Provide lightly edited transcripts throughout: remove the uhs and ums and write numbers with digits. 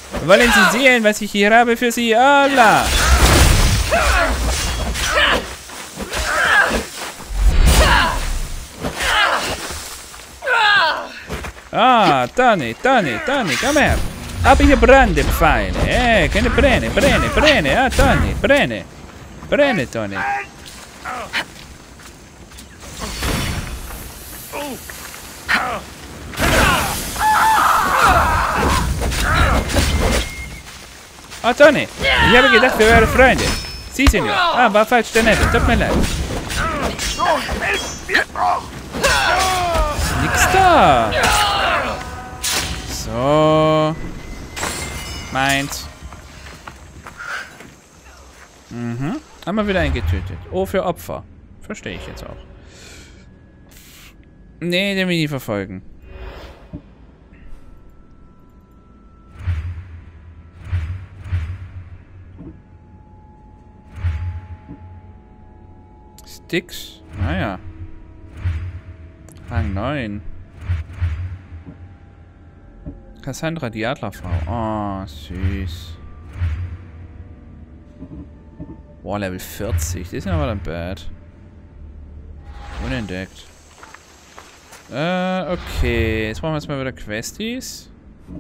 Wollen Sie sehen, was ich hier habe für Sie? Allah! Ah, Tony, komm her. Habe hier Brandepfeile. Keine Brenne. Ah, Tony, Brenne, Tony. Oh, Tony, ich habe gedacht, wir wären Freunde. Sie, Senor. Ah, war falsch daneben. Tut mir leid. Nix da. So. Meins. Haben wir wieder einen getötet. Oh, für Opfer. Verstehe ich jetzt auch. Nee, den will ich nie verfolgen. Sticks. Naja. Rang 9. Cassandra, die Adlerfrau. Oh, süß. Boah, Level 40. Die ist aber dann bad. Unentdeckt. Okay. Jetzt brauchen wir jetzt mal wieder Questies.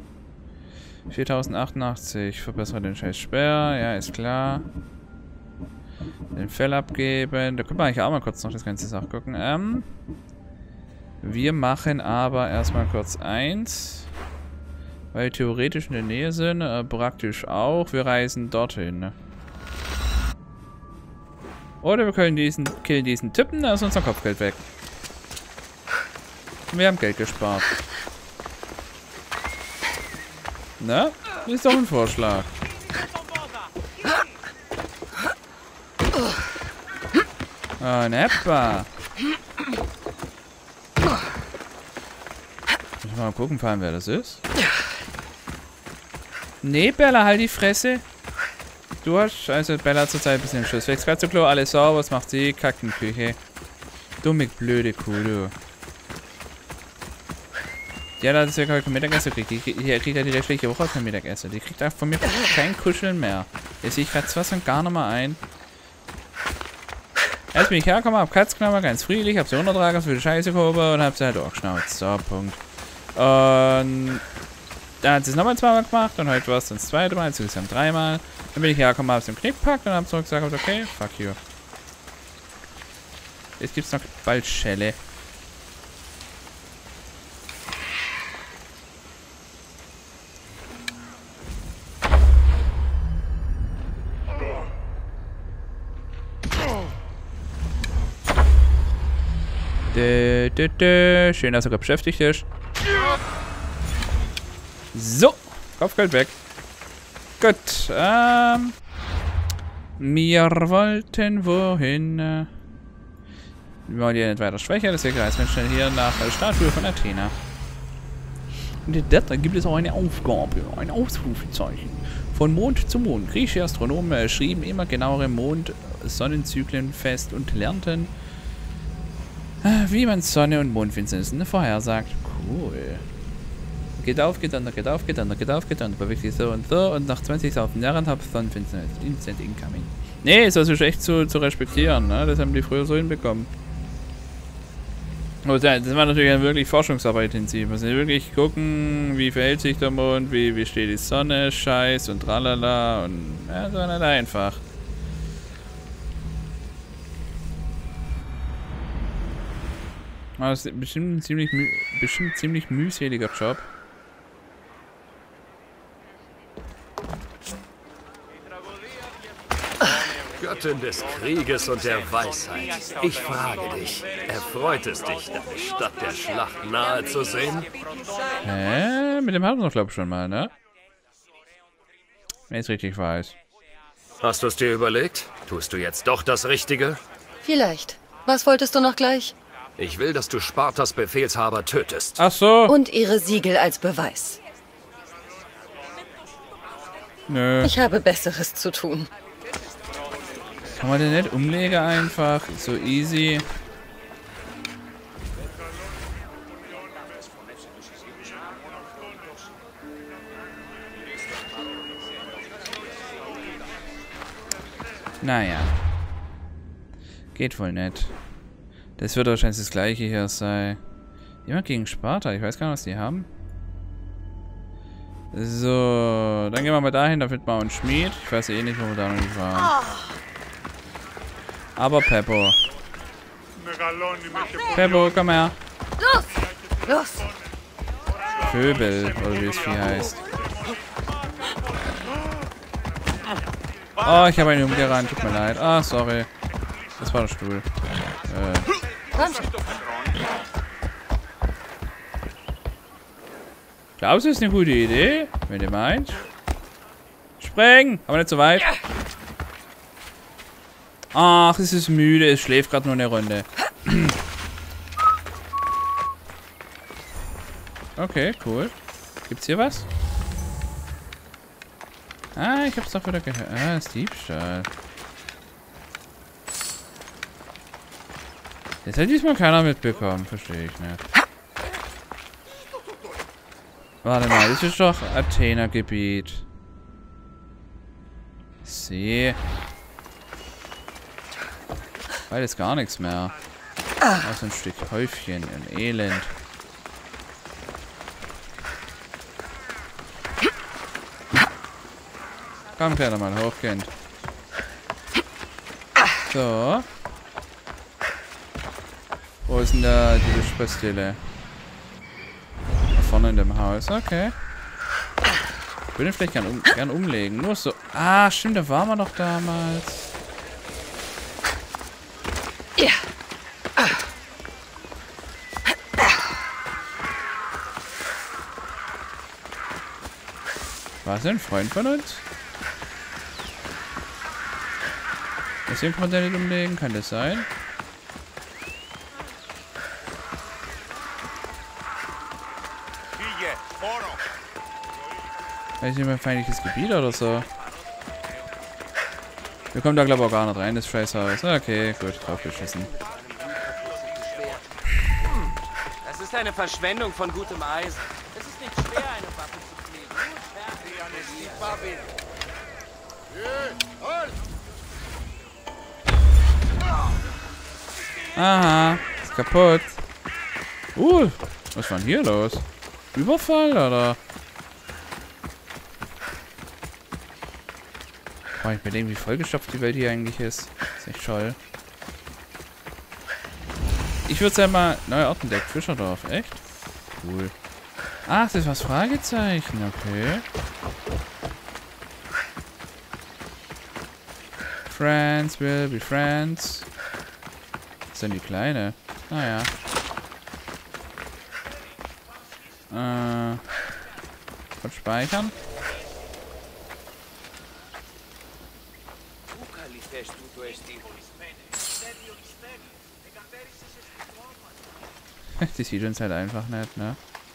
4088. Verbessere den scheiß Speer. Ja, ist klar. Den Fell abgeben. Da können wir eigentlich auch mal kurz noch das ganze Sache gucken. Wir machen aber erstmal kurz eins. Weil wir theoretisch in der Nähe sind. Praktisch auch. Wir reisen dorthin. Oder wir können killen diesen Typen. Da ist unser Kopfgeld weg. Wir haben Geld gespart. Na? Ist doch ein Vorschlag. Oh, Neppa. Muss mal gucken, fahren, wer das ist. Nee, Bella, halt die Fresse. Du hast, also Bella hat zurzeit ein bisschen Schuss. Wächst gerade zu Klo, alles sauber, was macht sie? Kackenküche. Dumme, blöde Kuh, du. Ja, da hat sie ja kein Mittagessen gekriegt. Die kriegt ja die restliche Woche kein Mittagessen. Die kriegt auch von mir kein Kuscheln mehr. Jetzt sehe ich gerade was und gar nochmal ein. Als bin ich hergekommen, hab Katz genommen, ganz friedlich, hab sie untertragen, für die Scheiße gehoben und hab sie halt auch geschnauzt. So, Punkt. Und dann hat sie es nochmal zweimal gemacht und heute war es dann das zweite Mal, insgesamt dreimal. Dann bin ich hergekommen, hab sie im Knick gepackt und hab zurückgesagt, okay, fuck you. Jetzt gibt's noch bald Schelle. Schön, dass er beschäftigt ist. So, Kopfgeld weg. Gut, wir wollten wohin? Wir wollen ja nicht weiter schwächer, deswegen reisen wir schnell hier nach der Statue von Athena. Und da gibt es auch eine Aufgabe, ein Ausrufezeichen. Von Mond zu Mond. Griechische Astronomen schrieben immer genauere Mond-Sonnenzyklen fest und lernten, wie man Sonne- und Mondfinsternissen vorhersagt. Cool. Geht auf, geht unter, geht auf, geht unter, geht auf, geht unter. Bewegt sich so und nach 20.000 Jahren habt ihr Sonnenfinsternis. Instant Incoming. Nee, ist also echt zu respektieren, ne? Das haben die früher so hinbekommen. Und das war natürlich wirklich Forschungsarbeit intensiv. Also wirklich gucken, wie verhält sich der Mond, wie steht die Sonne, Scheiß und tralala und ja, so nicht einfach. Aber das ist bestimmt ein ziemlich mühseliger Job. Göttin des Krieges und der Weisheit. Ich frage dich, erfreut es dich, deine Stadt der Schlacht nahe zu sehen? Mit dem hatten wir glaube ich schon mal, ne? Wenn ich es richtig weiß. Hast du es dir überlegt? Tust du jetzt doch das Richtige? Vielleicht. Was wolltest du noch gleich? Ich will, dass du Spartas Befehlshaber tötest. Ach so. Und ihre Siegel als Beweis. Nö. Ich habe Besseres zu tun. Kann man den nicht umlegen einfach? So easy. Naja. Geht wohl nicht. Das wird wahrscheinlich das gleiche hier sein. Jemand gegen Sparta. Ich weiß gar nicht, was die haben. So, dann gehen wir mal dahin, da findet man einen Schmied. Ich weiß eh nicht, wo wir da noch nicht waren. Aber Peppo. Peppo, komm her. Los! Los! Pöbel, oder wie es viel heißt. Oh, ich habe einen umgerannt, tut mir leid. Ah, sorry. Das war der Stuhl. Komm schon. Glaubst du, das ist eine gute Idee? Wenn ihr meint. Sprengen! Aber nicht so weit. Ach, es ist müde. Es schläft gerade nur eine Runde. Okay, cool. Gibt's hier was? Ah, ich hab's doch wieder gehört. Ah, das ist Diebstahl. Das hat diesmal keiner mitbekommen. Verstehe ich nicht. Warte mal, das ist doch Athener-Gebiet. See. Weil ist gar nichts mehr. Außer ein Stück Häufchen im Elend. Komm, kleiner mal hoch, Kind. So. Wo ist denn da diese Spastille? Da vorne in dem Haus. Okay. Ich würde ihn vielleicht gern umlegen. Nur so. Ah, stimmt, da waren wir doch damals. Ja. War es ein Freund von uns? Deswegen kann man den nicht umlegen. Kann das sein? Weiß nicht mehr, feindliches Gebiet oder so. Wir kommen da glaube ich auch gar nicht rein, das Scheißhaus. Okay, gut, draufgeschissen. Das ist eine Verschwendung von gutem Eisen. Es ist nicht schwer, eine Waffe zu pflegen. Aha, ist kaputt. Was war denn hier los? Überfall oder? Boah, ich bedenke, wie vollgestopft die Welt hier eigentlich ist. Ist echt toll. Ich würde sagen mal, neuer Ort entdeckt, Fischerdorf, echt? Cool. Ach, das ist was Fragezeichen, okay. Friends will be friends. Was ist denn die Kleine? Naja. Kurz speichern. Die sieht uns halt einfach nicht, ne?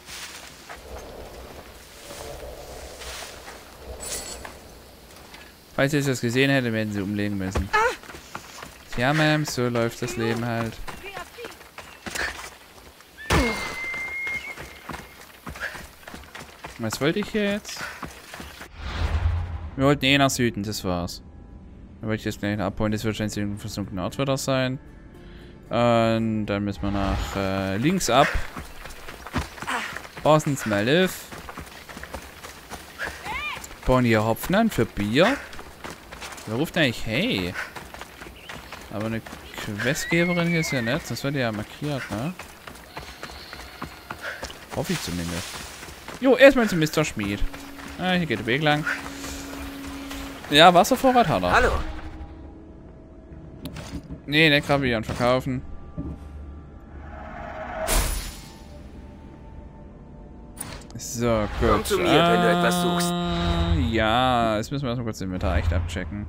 Falls ihr das gesehen hättet, werden sie umlegen müssen. Ja, Ma'am, so läuft das Leben halt. Was wollte ich hier jetzt? Wir wollten eh nach Süden, das war's. Da wollte ich jetzt gleich abholen, das wird wahrscheinlich ein versunkener Ort wieder sein. Und dann müssen wir nach links ab. Parsons Malif. Bauen hier Hopfen an für Bier. Wer ruft eigentlich hey? Aber eine Questgeberin hier ist ja nett, das wird ja markiert, ne? Hoffe ich zumindest. Jo, erstmal zum Mr. Schmied. Ah, hier geht der Weg lang. Ja, Wasservorrat hat er. Hallo. Nee, nicht gravieren, verkaufen. So, gut. Komm zu mir, wenn du etwas suchst. Ja, jetzt müssen wir erstmal kurz den Inventar echt abchecken.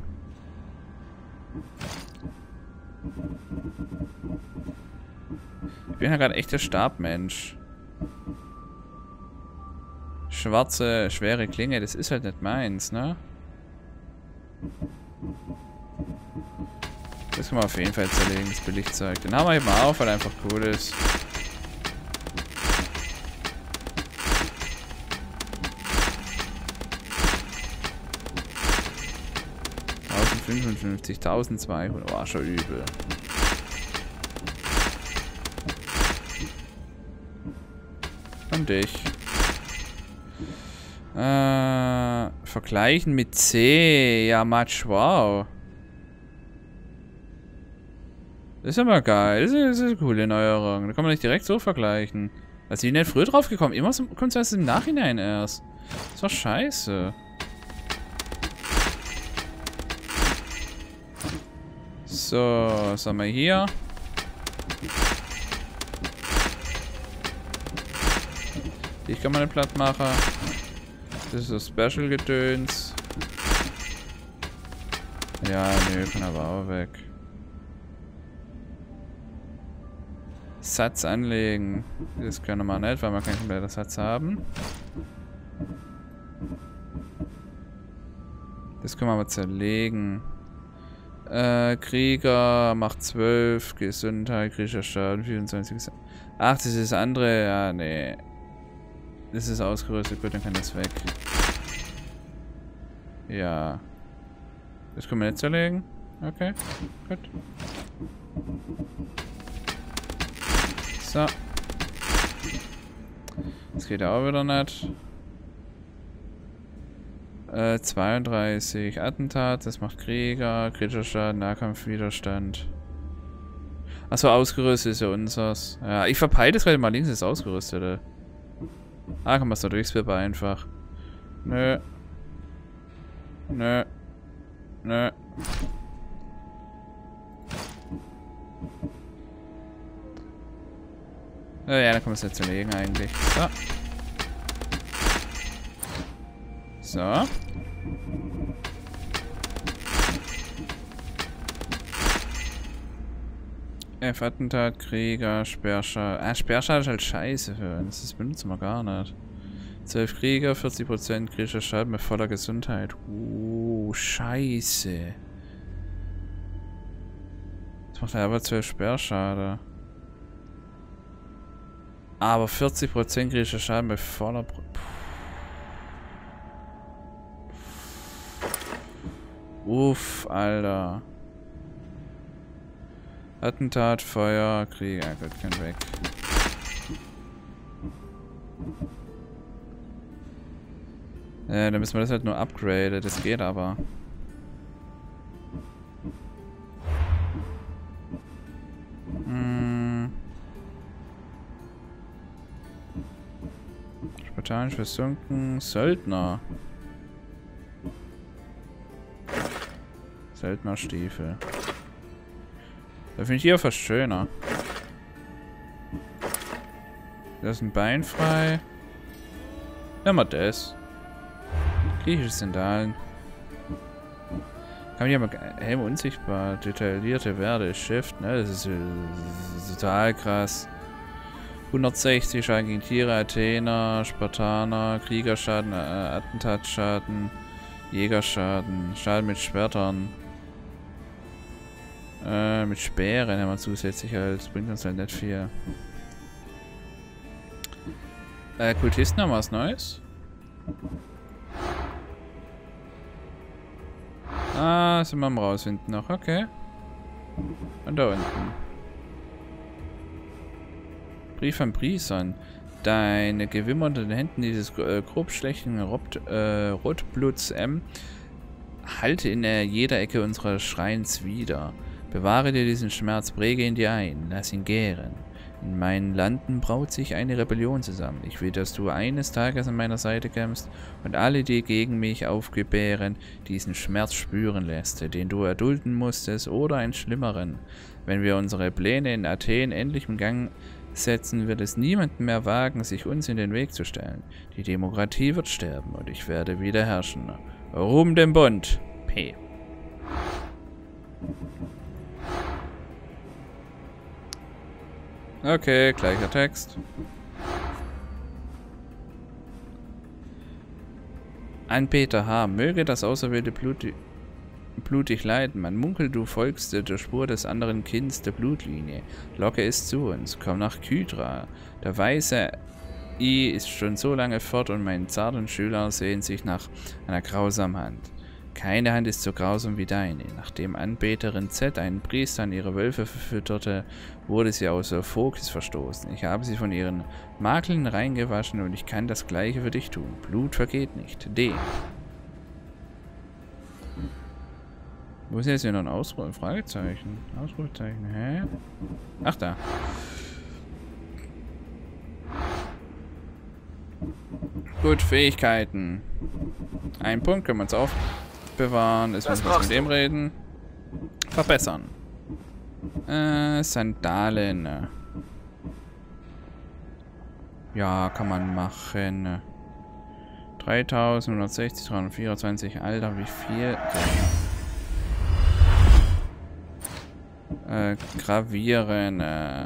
Ich bin ja gerade echt der Stabmensch. Schwarze, schwere Klinge, das ist halt nicht meins, ne? Das können wir auf jeden Fall zerlegen, das Billigzeug. Den haben wir eben auf, weil er einfach cool ist. 55, 1200. War schon übel. Und dich. Vergleichen mit C. Ja, Matsch, wow. Das ist aber geil. Das ist eine coole Neuerung. Da kann man nicht direkt so vergleichen. Also, ich bin nicht früher drauf gekommen. Immer so, kommt es erst im Nachhinein erst. Das war scheiße. So, was haben wir hier? Ich kann mal eine platt machen. Das ist so Special-Gedöns. Ja, nö, kann aber auch weg. Satz anlegen. Das können wir nicht, weil wir keinen kompletten Satz haben. Das können wir aber zerlegen. Krieger macht 12, Gesundheit, kritischer Schaden, 24. Ach, das ist das andere. Ja, nee. Das ist ausgerüstet, gut, dann kann das weg. Ja. Das können wir nicht zerlegen. Okay, gut. So. Das geht auch wieder nicht. 32 Attentat, das macht Krieger, kritischer Schaden, Nahkampfwiderstand. Achso, ausgerüstet ist ja unseres. Ja, ich verpeile das gerade mal links, ist ausgerüstet. Ah, kann man es da durchswippen einfach. Nö. Nö. Nö. Ja, dann kann man es jetzt zerlegen eigentlich. So. So. F-Attentat, Krieger, Sperrschaden. Sperrschaden ist halt scheiße für uns. Das benutzen wir gar nicht. 12 Krieger, 40% kritischer Schaden mit voller Gesundheit. Scheiße. Das macht aber 12 Sperrschade. Aber 40% kritischer Schaden bei voller... Uff, Alter. Attentat, Feuer, Krieg. Ja gut, kein weg. Dann müssen wir das halt nur upgraden. Das geht aber. Spartanisch versunken. Söldner. Söldnerstiefel. Da finde ich hier fast schöner. Da ist ein Bein frei. Nehmen wir das. Griechische Sandalen. Kann man hier mal Helm unsichtbar. Detaillierte Werte. Shift, ne? Das ist total krass. 160 Schaden gegen Tiere, Athener, Spartaner, Kriegerschaden, Attentatschaden, Jägerschaden, Schaden mit Schwertern. Mit Speeren haben wir zusätzlich halt. Das bringt uns halt nicht viel. Kultisten haben was Neues. Ah, sind wir am rausfinden noch. Okay. Und da unten. Brief an Brison. Deine Gewimmer unter den Händen dieses grob schlechten Rotbluts M. Halte in jeder Ecke unseres Schreins wieder. Bewahre dir diesen Schmerz, präge ihn dir ein, lass ihn gären. In meinen Landen braut sich eine Rebellion zusammen. Ich will, dass du eines Tages an meiner Seite kämpfst und alle, die gegen mich aufgebären, diesen Schmerz spüren lässt, den du erdulden musstest, oder einen schlimmeren. Wenn wir unsere Pläne in Athen endlich in Gang setzen, wird es niemanden mehr wagen, sich uns in den Weg zu stellen. Die Demokratie wird sterben und ich werde wieder herrschen. Ruhm dem Bund. P. Okay, gleicher Text. An Peter H. Möge das auserwählte blutig leiden. Man munkelt, du folgst der Spur des anderen Kinds der Blutlinie. Locke es zu uns. Komm nach Kydra. Der weiße I ist schon so lange fort und meine zarten Schüler sehen sich nach einer grausamen Hand. Keine Hand ist so grausam wie deine. Nachdem Anbeterin Z einen Priester an ihre Wölfe verfütterte, wurde sie außer Fokus verstoßen. Ich habe sie von ihren Makeln reingewaschen und ich kann das Gleiche für dich tun. Blut vergeht nicht. D. Wo ist jetzt hier noch ein Fragezeichen? Ausrufezeichen, hä? Ach, da. Gut, Fähigkeiten. Ein Punkt können wir uns aufbewahren. Jetzt müssen wir mit dem reden. Verbessern. Sandalen. Ja, kann man machen. 3160, 324. Alter, wie viel? Gravieren.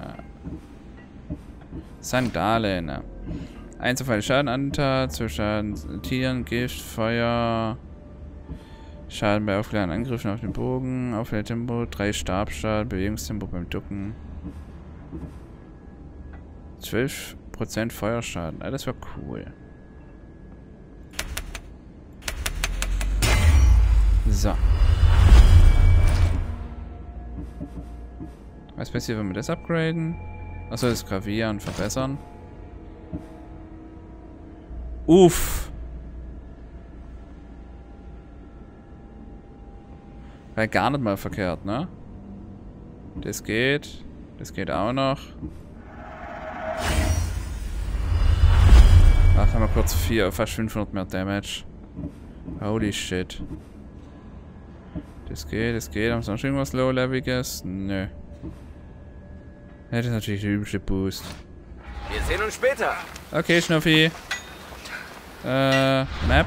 Sandalen. Einzelfall Schadenanteil zu Schaden Tieren, Gift, Feuer. Schaden bei aufgeladenen Angriffen auf den Bogen. Aufladetempo, 3 Stabschaden, Bewegungstempo beim Ducken. 12% Feuerschaden. Ah, das war cool. So. Was passiert, wenn wir das upgraden? Achso, das Gravieren, verbessern. Uff. War gar nicht mal verkehrt, ne? Das geht. Das geht auch noch. Ach, haben wir kurz fast 500 mehr Damage. Holy shit. Das geht, das geht. Haben wir noch irgendwas Low-Leveliges? Nö. Ja, das ist natürlich der übliche Boost. Wir sehen uns später. Okay, Schnuffi. Map.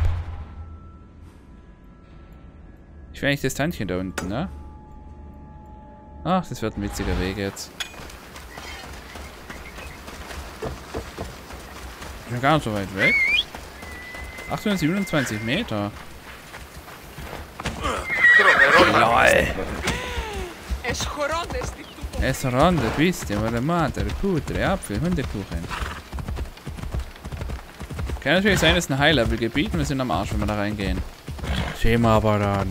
Ich will eigentlich das Tantchen da unten, ne? Ach, das wird ein witziger Weg jetzt. Ich bin gar nicht so weit weg. 827 Meter. LOL. Es ronde, Biste, meine Mutter, Putre, Apfel, Hundekuchen. Kann natürlich sein, dass es ein High-Level-Gebiet und wir sind am Arsch, wenn wir da reingehen. Sehen wir aber dann.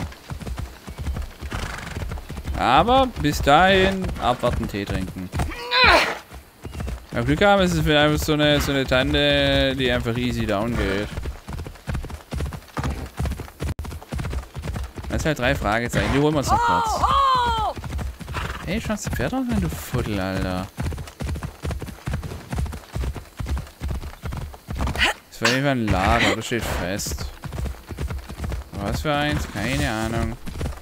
Aber bis dahin abwarten, Tee trinken. Wenn wir Glück haben, ist es einfach so eine Tante, die einfach easy down geht. Das sind halt 3 Fragezeichen, die holen wir uns noch kurz. Hey, schau das Pferd raus, wenn du Fuddel, Alter. Das war einfach ein Lager, das steht fest. Was für eins? Keine Ahnung.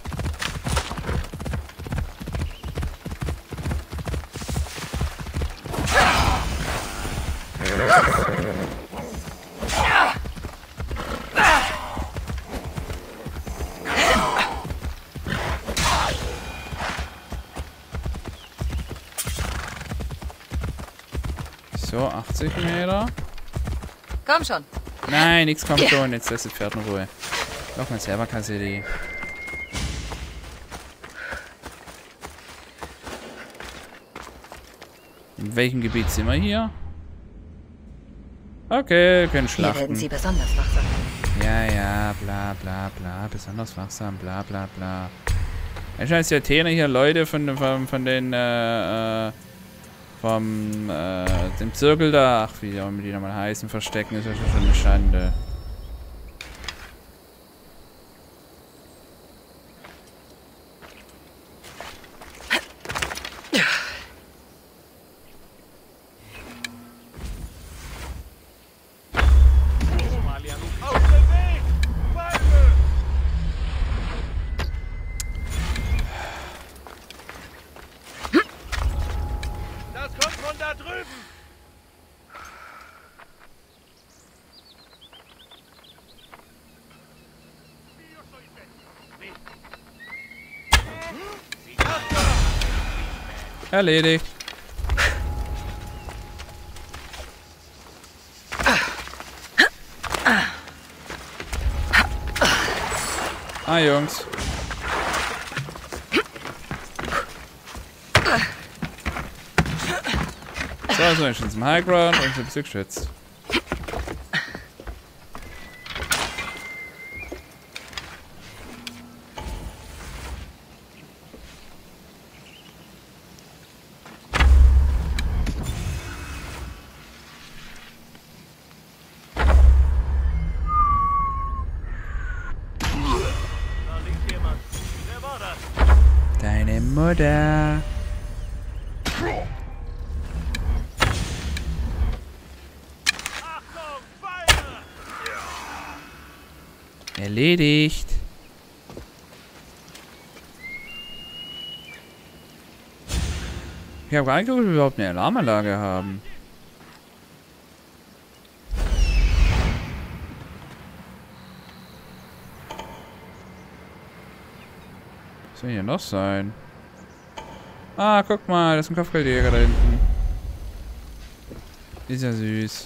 So, 80 Meter. Komm schon. Nein, nichts kommt schon. Jetzt lässt das Pferd in Ruhe. Doch mal selber Kassieri. In welchem Gebiet sind wir hier? Okay, wir können schlachten. Hier werden sie besonders wachsam. Ja, bla bla bla. Besonders wachsam, bla bla bla. Anscheinend ist die Athena hier Leute von den, dem Zirkel da, ach, wie auch immer die nochmal heißen, verstecken, ist ja schon eine Schande. Erledigt. Ah, Jungs. So, also ich bin zum Highground und ein bisschen geschützt. Deine Mutter. Erledigt. Ich habe gar nicht geguckt, ob wir überhaupt eine Alarmanlage haben. Was soll hier noch sein? Ah, guck mal, das ist ein Kopfgeldjäger da hinten. Ist ja süß.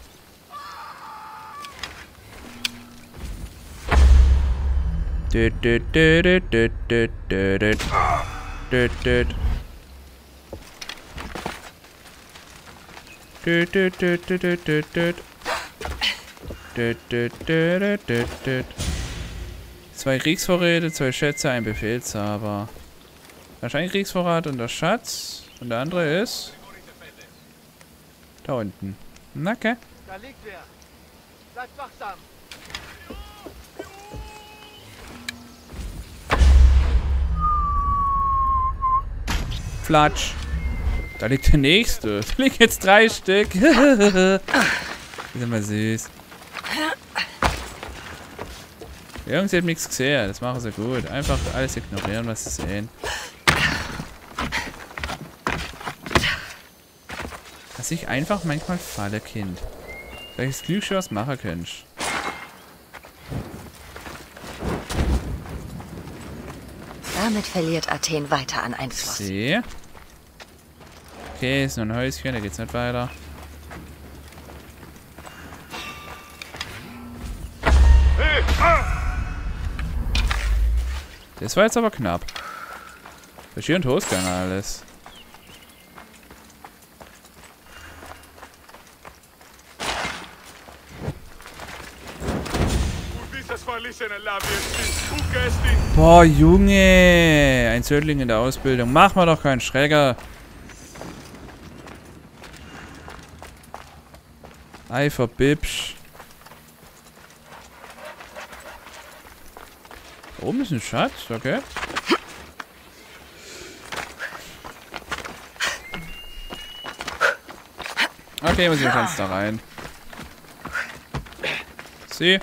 Zwei Kriegsvorräte, 2 Schätze, ein Befehlshaber. Wahrscheinlich Kriegsvorrat und der Schatz. Und der andere ist... da unten. Na, okay. Da liegt wer. Bleibt wachsam. Flatsch. Da liegt der nächste. Da liegen jetzt 3 Stück. Die sind mal süß. Jungs, ihr habt nichts gesehen. Das machen sie gut. Einfach alles ignorieren, was sie sehen. Dass ich einfach manchmal falle, Kind. Welches Glück schon was machen könntest. Damit verliert Athen weiter an Einfluss. Sehe. Okay, ist nur ein Häuschen, da geht's nicht weiter. Das war jetzt aber knapp. Verschier und Toastgang alles. Boah, Junge! Ein Söldling in der Ausbildung. Mach mal doch keinen Schräger. Eifer Bibsch. Da oben ist ein Schatz, okay. Okay, muss ich ins Fenster rein. Sie.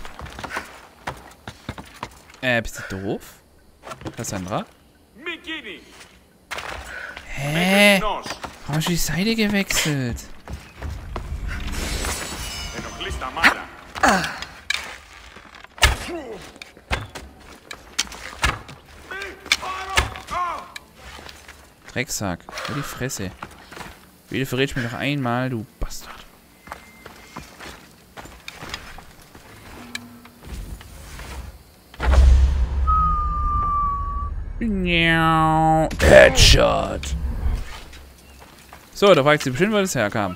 Bist du doof? Cassandra? Hä? Warum hast du die Seite gewechselt? Drecksack. Hör die Fresse. Bitte verrätst mich noch einmal, du Bastard. Headshot. So, da fragt sie bestimmt, wo das herkam.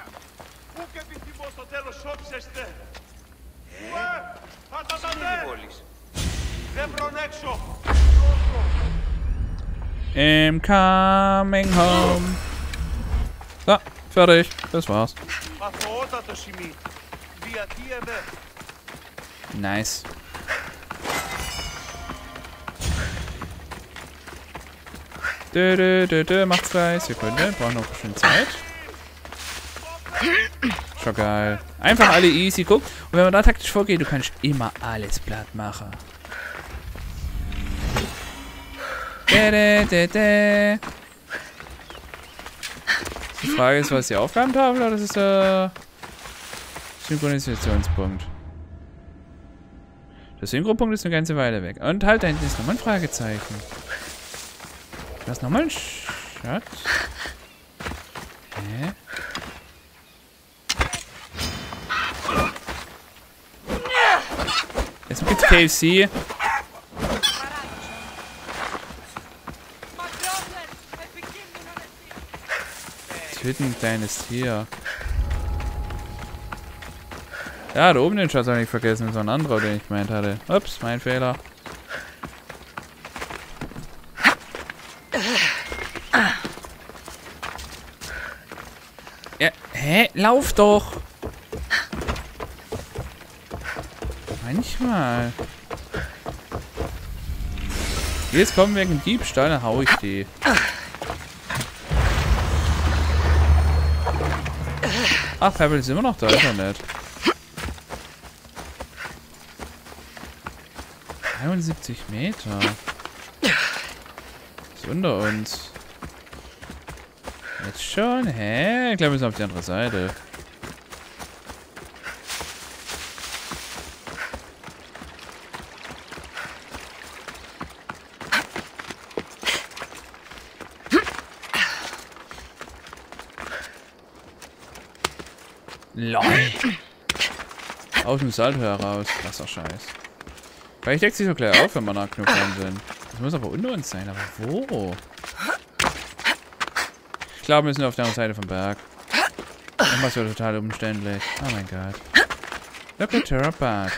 I'm coming home. So, fertig. Das war's. Nice. Macht's gleich. Sekunde. Braucht noch ein bisschen Zeit. Schon geil. Einfach alle easy. Guck. Und wenn man da taktisch vorgeht, du kannst immer alles platt machen. Die Frage ist, was die Aufgabentafel oder das ist der Synchronisationspunkt. Der Synchropunkt ist eine ganze Weile weg. Und halt, da hinten ist nochmal ein Fragezeichen. Da ist nochmal ein Schatz. Hä? Jetzt gibt's KFC. Ein kleines Tier. Ja, da oben den Schatz habe ich nicht vergessen. So ein anderer, den ich gemeint hatte. Ups, mein Fehler. Ja, hä? Lauf doch! Manchmal. Die jetzt kommen wegen Diebstahl, dann hau ich die. Ach, Pebble ist immer noch da, ist er nicht. 71 Meter. Ist unter uns. Jetzt schon? Hä? Ich glaube, wir sind auf die andere Seite. LOL. Aus dem Salto heraus. Krasser Scheiß. Vielleicht deckt sich so gleich auf, wenn wir nah genug dran sind. Das muss aber unter uns sein. Aber wo? Ich glaube, wir sind auf der anderen Seite vom Berg. Irgendwas wird total umständlich. Oh mein Gott. Look at her back.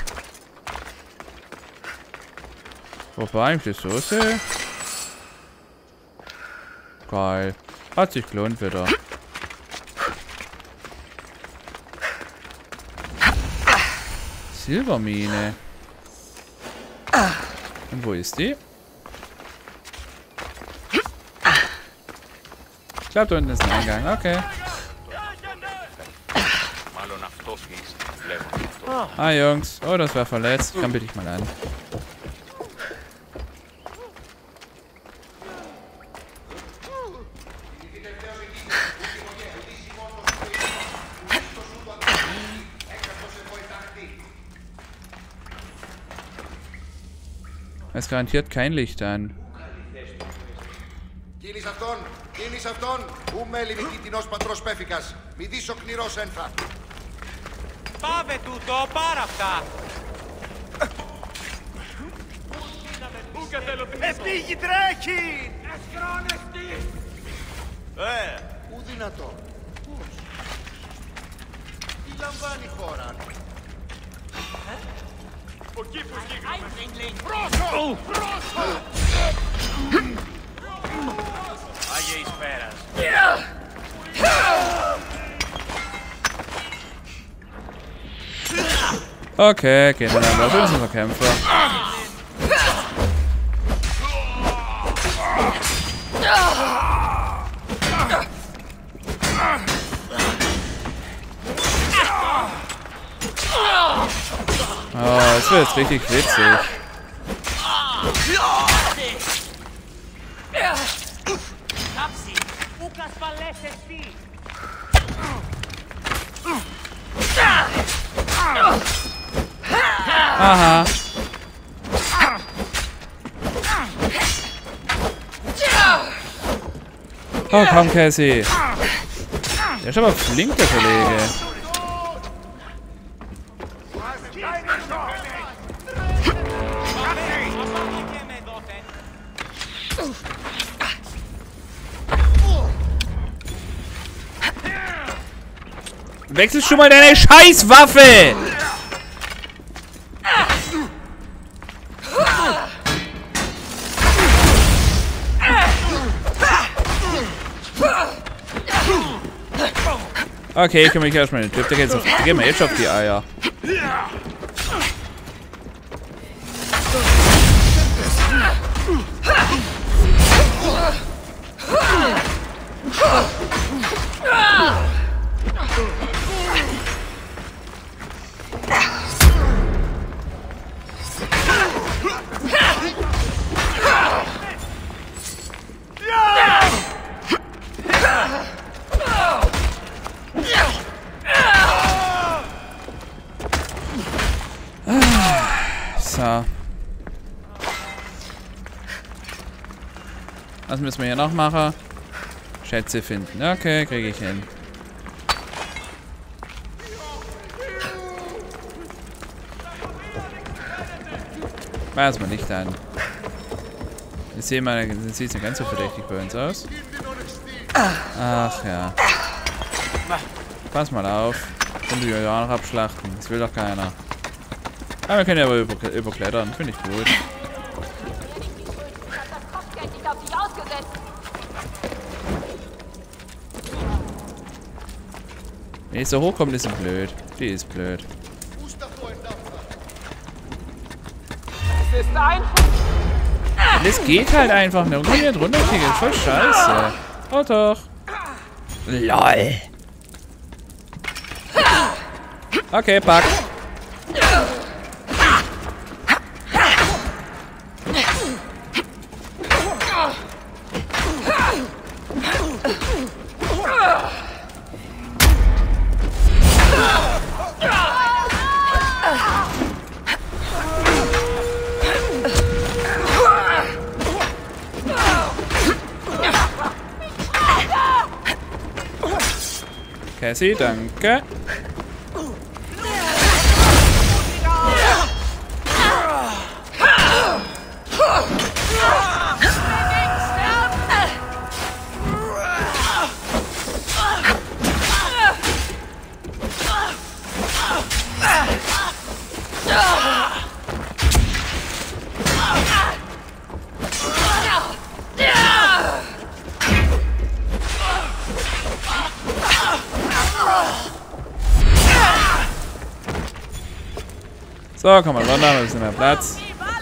Wobei ich das so sehe. Geil. Hat sich gelohnt wieder. Silbermine. Und wo ist die? Ich glaube, da unten ist ein Eingang. Okay. Ah, Jungs. Oh, das war verletzt. Dann bitte ich mal an. Es garantiert kein Licht an. Κίνης αυτόν! Κίνης αυτόν! Ου μέλη μη κοιτινός πατρός πέφικας! Μη δεις ο κνηρός ένφα! Πάμε τούτο, πάρα αυτά! Επίγει τρέχει! Εσκρόνεστη! Ου δυνατό! Πώς! Τι λαμβάνει η χώρα! Ο κήπος Eindringling! Πρόσω! Πρόσω! Άγιε εις πέρας! Okay, gehen wir dann. Das ist unser Kämpfer. Oh, das wird jetzt richtig witzig. Κάψει! Ούκας παλέσεστη! Aha. Oh, komm, Cassie. Der ist aber flink, der Kollege. Wechselst schon mal deine Scheißwaffe! Okay, ich kümmere mich erstmal den Typ, der geht mir jetzt auf die Eier. So. Was müssen wir hier noch machen? Schätze finden. Okay, kriege ich hin. War erstmal nicht an. Ich sehe mal, das sieht nicht ganz so verdächtig bei uns aus. Ach ja. Pass mal auf. Und die auch noch abschlachten. Das will doch keiner. Aber wir können ja aber überklettern. Finde ich gut. Wenn ich so hochkomme, ist sie blöd. Die ist blöd. Es ist ein... Das geht halt einfach nicht. Und kann ich nicht runterkriegen. Das ist voll scheiße. Oh doch. LOL. Okay, pack. Cassie, danke. So, komm mal runter, ein bisschen mehr Platz.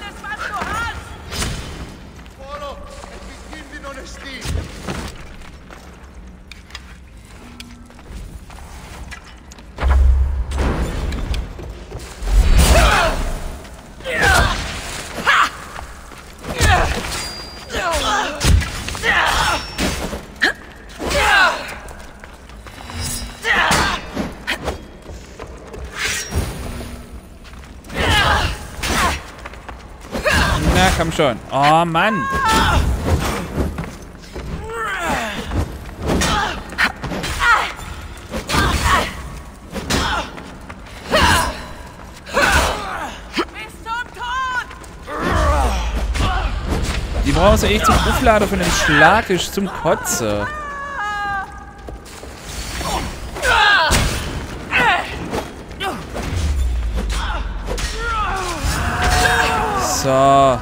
Na, komm schon. Oh, Mann. Die brauchen so echt zum Auflader von dem Schlag, ist zum Kotze. So.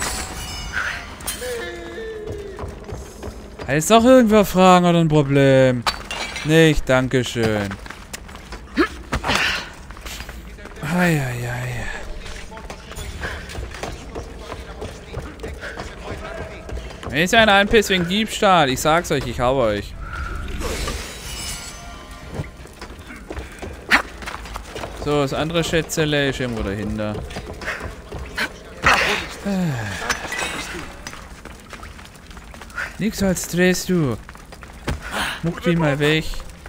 Heißt doch irgendwer Fragen oder ein Problem? Nicht, dankeschön. Eieiei. Wenn ich einer anpisst wegen Diebstahl, ich sag's euch, ich hau euch. So, das andere Schätzele ist irgendwo dahinter. Nix als Stress, du. Muck die mal weg.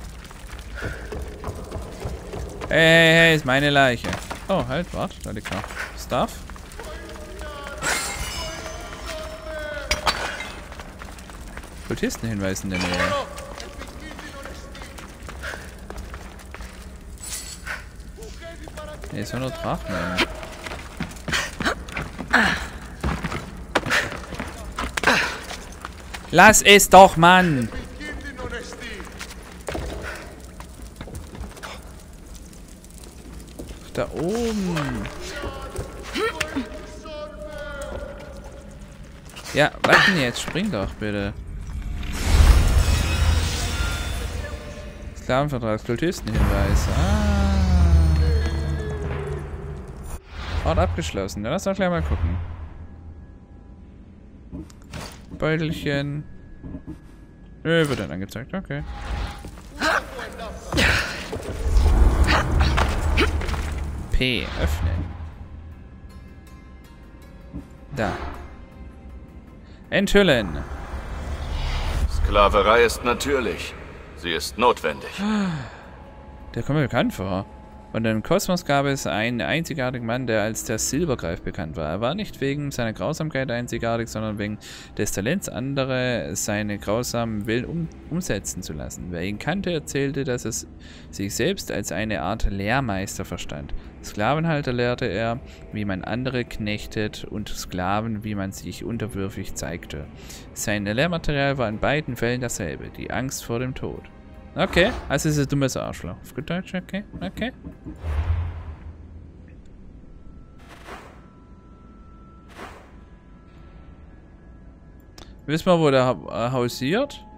Hey, ist meine Leiche. Oh, halt, warte, da liegt noch Stuff. Kultistenhinweis in der Nähe. Ne, ist nur Drachen. Lass es doch, Mann! Da oben. Ja, was denn jetzt? Spring doch, bitte. Sklavenvertrag, Kultistenhinweis. Ort abgeschlossen. Dann lass doch gleich mal gucken. Beutelchen. Nö, wird dann angezeigt. Okay. P. Öffnen. Da. Enthüllen. Sklaverei ist natürlich. Sie ist notwendig. Der kommt mir bekannt vor. Und im Kosmos gab es einen einzigartigen Mann, der als der Silbergreif bekannt war. Er war nicht wegen seiner Grausamkeit einzigartig, sondern wegen des Talents, andere seine grausamen Willen umsetzen zu lassen. Wer ihn kannte, erzählte, dass er sich selbst als eine Art Lehrmeister verstand. Sklavenhalter lehrte er, wie man andere knechtet, und Sklaven, wie man sich unterwürfig zeigte. Sein Lehrmaterial war in beiden Fällen dasselbe, die Angst vor dem Tod. Okay, also ist es ein dummes Arschloch. Auf gut Deutsch, okay, okay. Wissen wir, wo der hausiert?